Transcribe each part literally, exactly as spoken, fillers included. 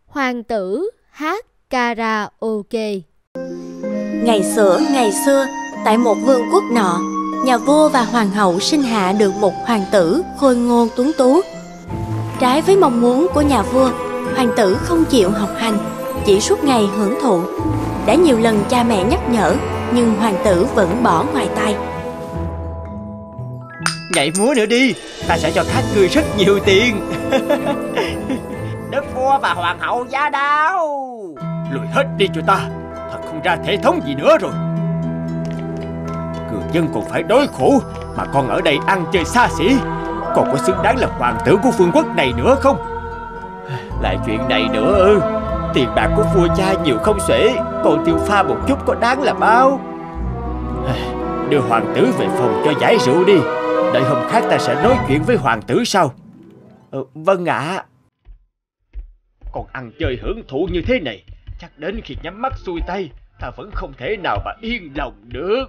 Hoàng tử hát karaoke. Ngày xưa, ngày xưa, tại một vương quốc nọ, nhà vua và hoàng hậu sinh hạ được một hoàng tử khôi ngô tuấn tú. Trái với mong muốn của nhà vua, hoàng tử không chịu học hành, chỉ suốt ngày hưởng thụ. Đã nhiều lần cha mẹ nhắc nhở, nhưng hoàng tử vẫn bỏ ngoài tai. Nhảy múa nữa đi, ta sẽ cho các ngươi rất nhiều tiền. Đức vua và hoàng hậu giá đáo. Lùi hết đi cho ta, thật không ra thể thống gì nữa rồi. Người dân còn phải đói khổ, mà con ở đây ăn chơi xa xỉ. Còn có xứng đáng là hoàng tử của vương quốc này nữa không? Lại chuyện này nữa ư? Tiền bạc của vua cha nhiều không xuể, còn tiêu pha một chút có đáng là bao. Đưa hoàng tử về phòng cho giải rượu đi. Đợi hôm khác ta sẽ nói chuyện với hoàng tử sau. ờ, Vâng ạ. À. Còn ăn chơi hưởng thụ như thế này, chắc đến khi nhắm mắt xuôi tay, ta vẫn không thể nào mà yên lòng được.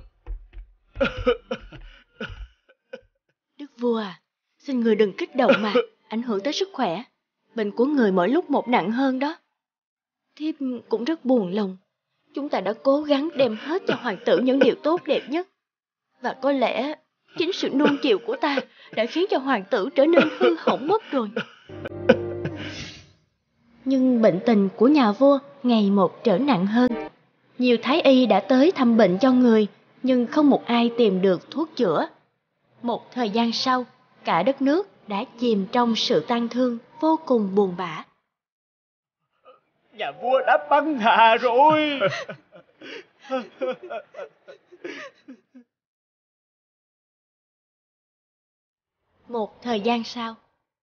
Đức vua à, xin người đừng kích động mà, ảnh hưởng tới sức khỏe. Bệnh của người mỗi lúc một nặng hơn đó. Thiếp cũng rất buồn lòng. Chúng ta đã cố gắng đem hết cho hoàng tử những điều tốt đẹp nhất. Và có lẽ chính sự nuông chiều của ta đã khiến cho hoàng tử trở nên hư hỏng mất rồi. Nhưng bệnh tình của nhà vua ngày một trở nặng hơn. Nhiều thái y đã tới thăm bệnh cho người, nhưng không một ai tìm được thuốc chữa. Một thời gian sau, cả đất nước đã chìm trong sự tang thương vô cùng buồn bã. Nhà vua đã băng hà rồi. Một thời gian sau.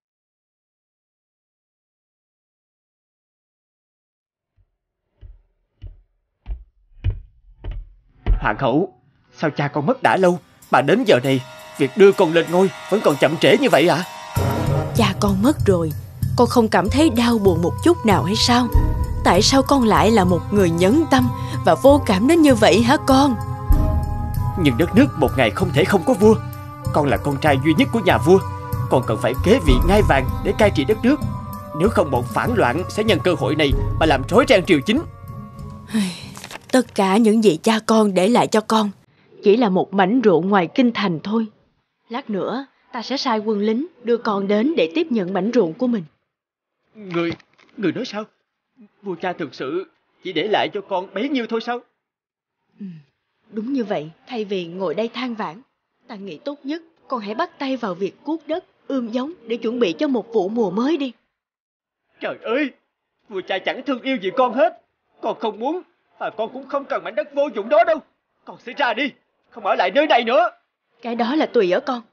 Hoàng hậu, sao cha con mất đã lâu, mà đến giờ này việc đưa con lên ngôi vẫn còn chậm trễ như vậy ạ? À? Cha con mất rồi, con không cảm thấy đau buồn một chút nào hay sao? Tại sao con lại là một người nhẫn tâm và vô cảm đến như vậy hả con? Nhưng đất nước một ngày không thể không có vua. Con là con trai duy nhất của nhà vua, con cần phải kế vị ngai vàng để cai trị đất nước. Nếu không, bọn phản loạn sẽ nhân cơ hội này mà làm rối ren triều chính. Tất cả những gì cha con để lại cho con chỉ là một mảnh ruộng ngoài kinh thành thôi. Lát nữa ta sẽ sai quân lính đưa con đến để tiếp nhận mảnh ruộng của mình. Người, người nói sao? Vua cha thực sự chỉ để lại cho con bấy nhiêu thôi sao? Ừ, đúng như vậy. Thay vì ngồi đây than vãn, ta nghĩ tốt nhất con hãy bắt tay vào việc cuốc đất, ươm giống để chuẩn bị cho một vụ mùa mới đi. Trời ơi, vua cha chẳng thương yêu gì con hết. Con không muốn, và con cũng không cần mảnh đất vô dụng đó đâu. Con sẽ ra đi, không ở lại nơi này nữa. Cái đó là tùy ở con.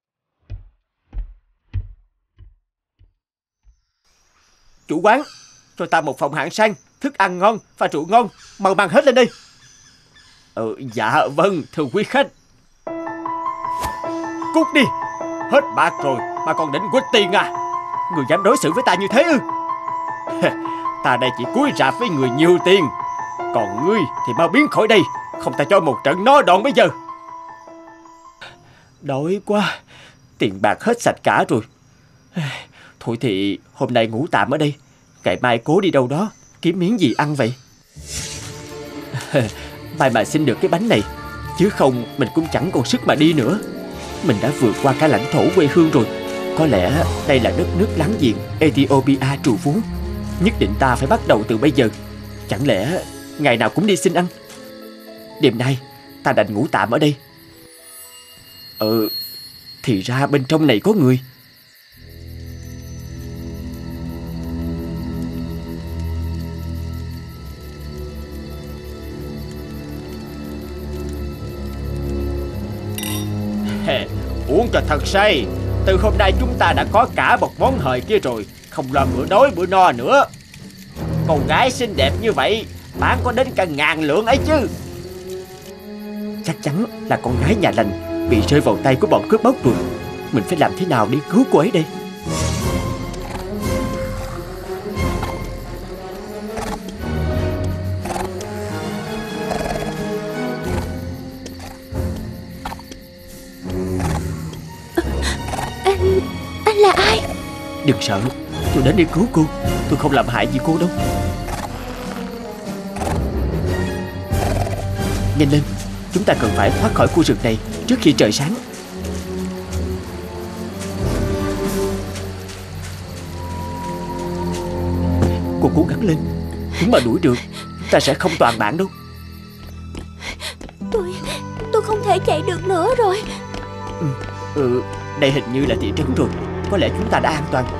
Chủ quán, cho ta một phòng hạng sang, thức ăn ngon và rượu ngon, mau mang hết lên đây. Ừ, dạ vâng, thưa quý khách. Cút đi, hết bạc rồi mà còn định quýt tiền à? Người dám đối xử với ta như thế ư? Ta đây chỉ cúi rạp với người nhiều tiền, còn ngươi thì mau biến khỏi đây, không ta cho một trận no đòn bây giờ. Đói quá, tiền bạc hết sạch cả rồi. Thôi thì hôm nay ngủ tạm ở đây, ngày mai cố đi đâu đó kiếm miếng gì ăn vậy. May mà xin được cái bánh này, chứ không mình cũng chẳng còn sức mà đi nữa. Mình đã vượt qua cả lãnh thổ quê hương rồi. Có lẽ đây là đất nước láng giềng Ethiopia trù phú. Nhất định ta phải bắt đầu từ bây giờ. Chẳng lẽ ngày nào cũng đi xin ăn? Đêm nay ta đành ngủ tạm ở đây. Ừ, thì ra bên trong này có người. Uống cho thật say. Từ hôm nay chúng ta đã có cả một món hời kia rồi, không lo bữa đói bữa no nữa. Con gái xinh đẹp như vậy bán có đến cả ngàn lượng ấy chứ. Chắc chắn là con gái nhà lành bị rơi vào tay của bọn cướp bóc rồi. Mình phải làm thế nào để cứu cô ấy đây? Anh... anh là ai? Đừng sợ, tôi đến để cứu cô. tôi không làm hại gì cô đâu. Nhanh lên, chúng ta cần phải thoát khỏi khu rừng này trước khi trời sáng. Cô cố gắng lên, chúng mà đuổi được chúng ta sẽ không toàn mạng đâu. Tôi, tôi không thể chạy được nữa rồi. Ừ, ừ, đây hình như là thị trấn rồi. Có lẽ chúng ta đã an toàn.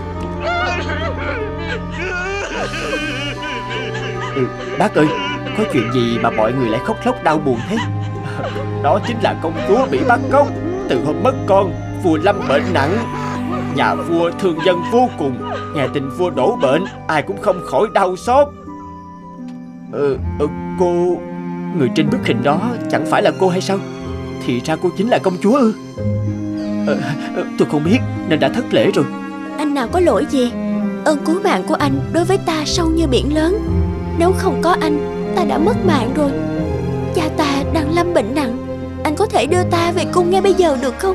Ừ, bác ơi, có chuyện gì mà mọi người lại khóc lóc đau buồn thế? Đó chính là công chúa bị bắt cóc. Từ hôm mất con, vua lâm bệnh nặng. Nhà vua thương dân vô cùng. Nghe tin vua đổ bệnh, ai cũng không khỏi đau xót. Ừ, ừ, cô... Người trên bức hình đó chẳng phải là cô hay sao? Thì ra cô chính là công chúa ư? Ừ, tôi không biết nên đã thất lễ rồi. Anh nào có lỗi gì? Ơn cứu mạng của anh đối với ta sâu như biển lớn. Nếu không có anh, ta đã mất mạng rồi. Cha ta đang lâm bệnh nặng. Anh có thể đưa ta về cung ngay bây giờ được không?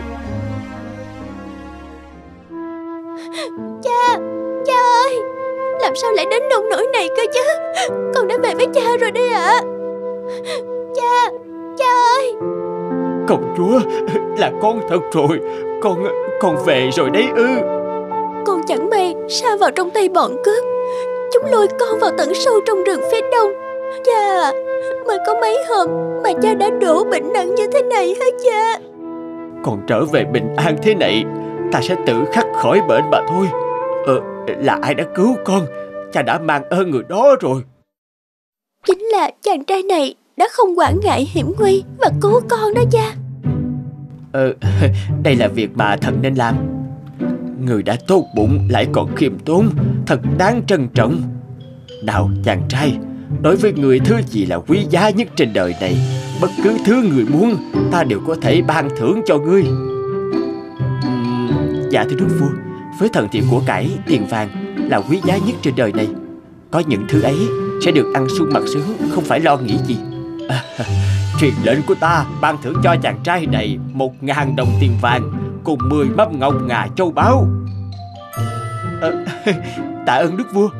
Cha, cha ơi, làm sao lại đến nông nỗi này cơ chứ? Con đã về với cha rồi đây ạ. À. Cha, cha ơi. Công chúa, là con thật rồi. Con, con về rồi đấy ư? Con chẳng may sa vào trong tay bọn cướp. Chúng lôi con vào tận sâu trong rừng phía đông. Cha à, mới có mấy hôm mà cha đã đổ bệnh nặng như thế này hả cha? Con trở về bình an thế này, ta sẽ tự khắc khỏi bệnh mà thôi. Ờ, là ai đã cứu con? Cha đã mang ơn người đó rồi. Chính là chàng trai này đã không quản ngại hiểm nguy và cứu con đó cha. Ờ, đây là việc mà thần nên làm. Người đã tốt bụng lại còn khiêm tốn, thật đáng trân trọng. Nào chàng trai, đối với người thứ gì là quý giá nhất trên đời này, bất cứ thứ người muốn, ta đều có thể ban thưởng cho ngươi. uhm, Dạ thưa đức vua, với thần thì của cải, tiền vàng là quý giá nhất trên đời này. Có những thứ ấy sẽ được ăn sung mặc sướng, không phải lo nghĩ gì. à, Truyền lệnh của ta ban thưởng cho chàng trai này một ngàn đồng tiền vàng cùng mười mâm ngọc ngà châu báu. à, Tạ ơn đức vua.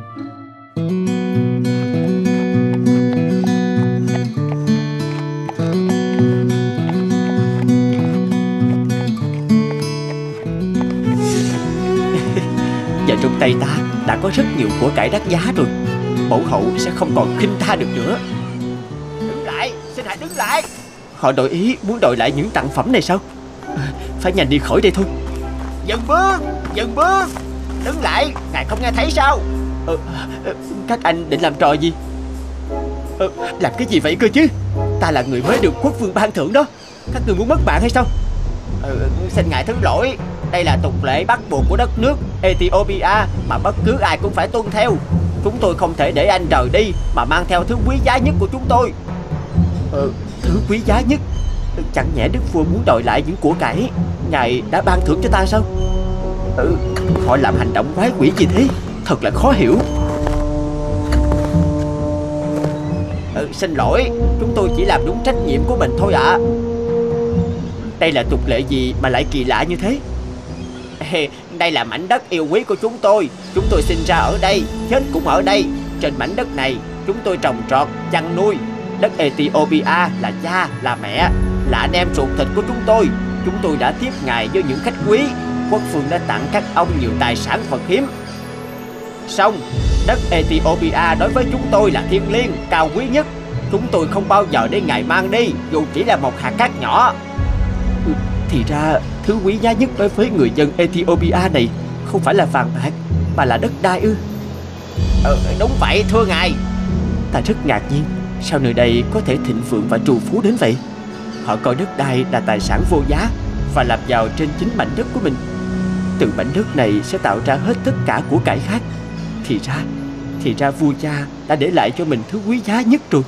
Và trong tay ta đã có rất nhiều của cải đắt giá rồi. Mẫu hậu sẽ không còn khinh ta được nữa. Đứng lại, xin hãy đứng lại. Họ đổi ý muốn đòi lại những tặng phẩm này sao? à, Phải nhanh đi khỏi đây thôi. Dừng bước, dừng bước. Đứng lại, ngài không nghe thấy sao? ờ, Các anh định làm trò gì? ờ, Làm cái gì vậy cơ chứ? Ta là người mới được quốc vương ban thưởng đó. Các người muốn mất mạng hay sao? ừ, Xin ngài thứ lỗi. Đây là tục lệ bắt buộc của đất nước Ethiopia mà bất cứ ai cũng phải tuân theo. Chúng tôi không thể để anh rời đi mà mang theo thứ quý giá nhất của chúng tôi. ờ, Thứ quý giá nhất? Chẳng nhẽ đức vua muốn đòi lại những của cải ngài đã ban thưởng cho ta sao? Ừ, họ làm hành động quái quỷ gì thế? Thật là khó hiểu. ừ, Xin lỗi, chúng tôi chỉ làm đúng trách nhiệm của mình thôi ạ. à. Đây là tục lệ gì mà lại kỳ lạ như thế? Đây là mảnh đất yêu quý của chúng tôi. Chúng tôi sinh ra ở đây, chết cũng ở đây. Trên mảnh đất này chúng tôi trồng trọt, chăn nuôi. Đất Ethiopia là cha, là mẹ, là anh em ruột thịt của chúng tôi. Chúng tôi đã tiếp ngài với những khách quý. Quốc vương đã tặng các ông nhiều tài sản vật hiếm. Song đất Ethiopia đối với chúng tôi là thiêng liêng, cao quý nhất. Chúng tôi không bao giờ để ngài mang đi, dù chỉ là một hạt cát nhỏ. ừ, Thì ra thứ quý giá nhất đối với người dân Ethiopia này không phải là vàng bạc mà là đất đai ư? ừ, Đúng vậy thưa ngài. Ta rất ngạc nhiên sao nơi đây có thể thịnh vượng và trù phú đến vậy. Họ coi đất đai là tài sản vô giá và làm giàu trên chính mảnh đất của mình. Từ mảnh đất này sẽ tạo ra hết tất cả của cải khác. Thì ra Thì ra vua cha đã để lại cho mình thứ quý giá nhất rồi.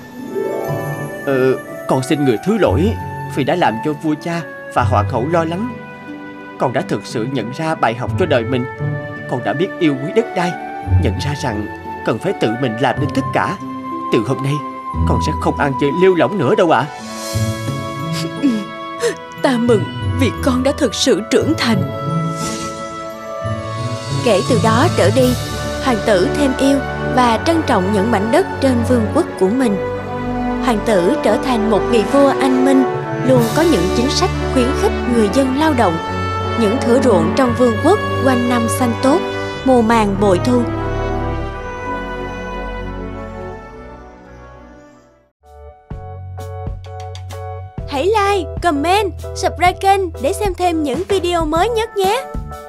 Ờ, con xin người thứ lỗi vì đã làm cho vua cha và hoàng hậu lo lắng. Con đã thực sự nhận ra bài học cho đời mình. Con đã biết yêu quý đất đai, nhận ra rằng cần phải tự mình làm nên tất cả. Từ hôm nay con sẽ không ăn chơi lêu lỏng nữa đâu ạ. à. Ta mừng vì con đã thực sự trưởng thành. Kể từ đó trở đi, hoàng tử thêm yêu và trân trọng những mảnh đất trên vương quốc của mình. Hoàng tử trở thành một vị vua anh minh, luôn có những chính sách khuyến khích người dân lao động. Những thửa ruộng trong vương quốc quanh năm xanh tốt, mùa màng bội thu. Hãy like, comment, subscribe kênh để xem thêm những video mới nhất nhé!